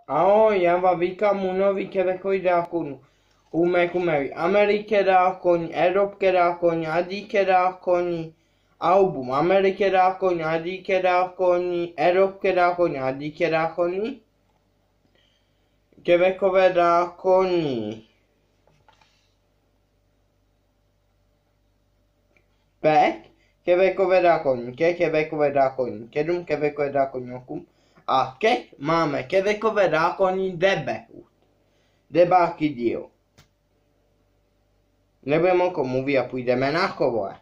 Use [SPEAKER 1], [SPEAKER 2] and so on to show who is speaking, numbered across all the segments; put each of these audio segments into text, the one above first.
[SPEAKER 1] Ahoj, já vám vítám u nový kevekový dákonu. Kumeri Amerike dákoni, Evropke dákoni, Adíke dákoni, album Amerike dákoni, Adíke dákoni, Evropke dákoni, Adíke dákoni, kevekové dákoni. Pek, kevekové dákoni, kevekové dákoni, kedum kevekové dákoni okum. A keď máme kevekové dákoni debáky díl. Nebudeme o kom mluvit a půjdeme na kovole.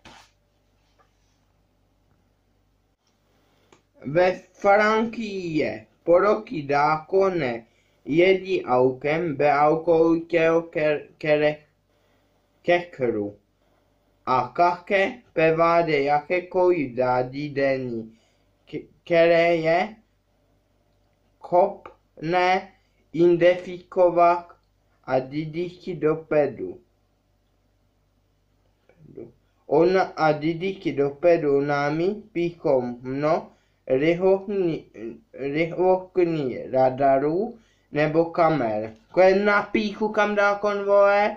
[SPEAKER 1] Ve Frankii je poroky dákone jedí aukem be aukouteo kekru. A kake peváde jakékoliv dádí denní, které je kopne identifikovat a didiky dopedu. Ona a didiky dopedu námi píchom mno rychlokní radarů nebo kamer. Kolik na píchu kam dá konvoje?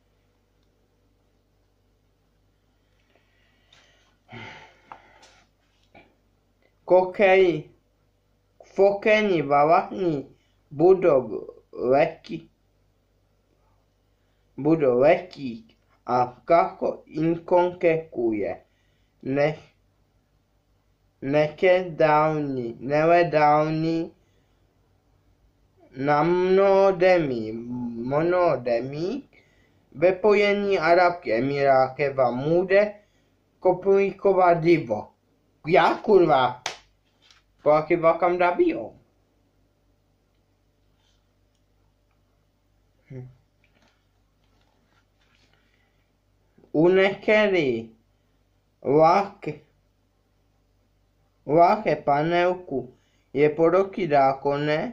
[SPEAKER 1] Fokeni valahní budou letít a kako inkonkekuje. Neledální na monodemí vypojení Arabské Emiráty vám může komplikovat divo. Já kurva, poky vakam dabijou. U některých láke panelku je poroky dákone,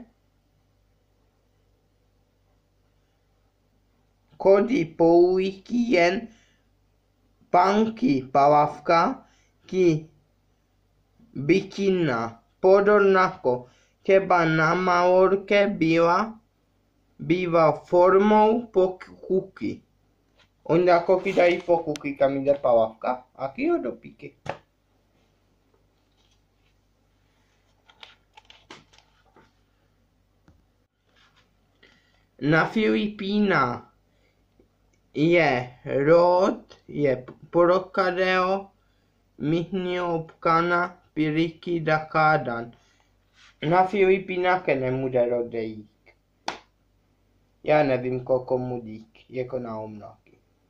[SPEAKER 1] kody použití jen panky palavka, ki bytina podornako keba na malorke bývá formou pokuky. On jako dají pokuky, kam jde palavka, a kýho do píky. Na Filipínách je porokadeo mihního obkana piriky dakádan. Na Filipínách nebude rodejít. Já nevím, komu dík, jako na omnaky.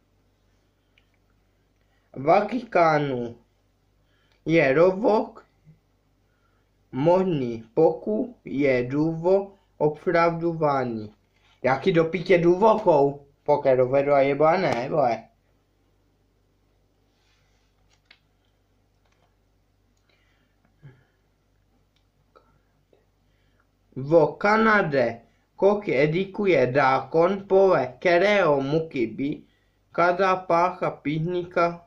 [SPEAKER 1] V Vatikánu je rovok možný, pokud je důvod opravdování. Jaký do pítě důvokou? Pokud dovedu a jeba ne, vole. V Kanade koky edikuje dákon, podle kterého musí být každá pácha píchníka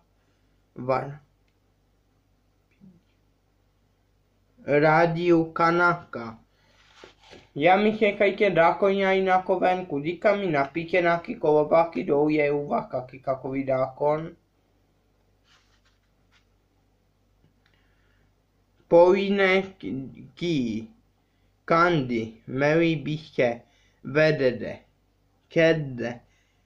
[SPEAKER 1] rádiu kanaka. Já mi chekajte dákoně i na kovenku, díka mi napíte nějaký kolobáky do je uvakaky kakový dákon. Pojiné ký, kandy, meli byste vedede, kedde.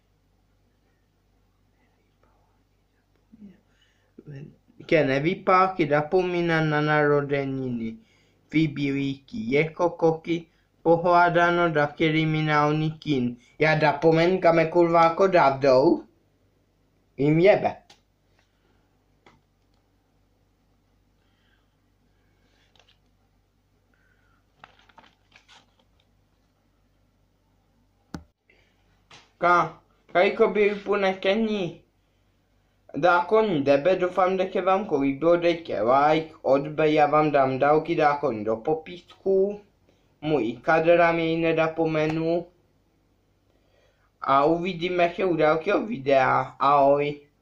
[SPEAKER 1] Ke nevypáky zapomíná na narozeniny, vybílíky, jako koky, pohládáno da kriminální kin. Já zapomen, kam je kurva jako dávdou, jim jebe. Kajko byl půjne kení. Dákon debe, doufám, že vám líbilo, dejte like, odběr, já vám dám další dákon do popisku. Můj kadra jej nedapomenu. A uvidíme se u dalšího videa. Ahoj.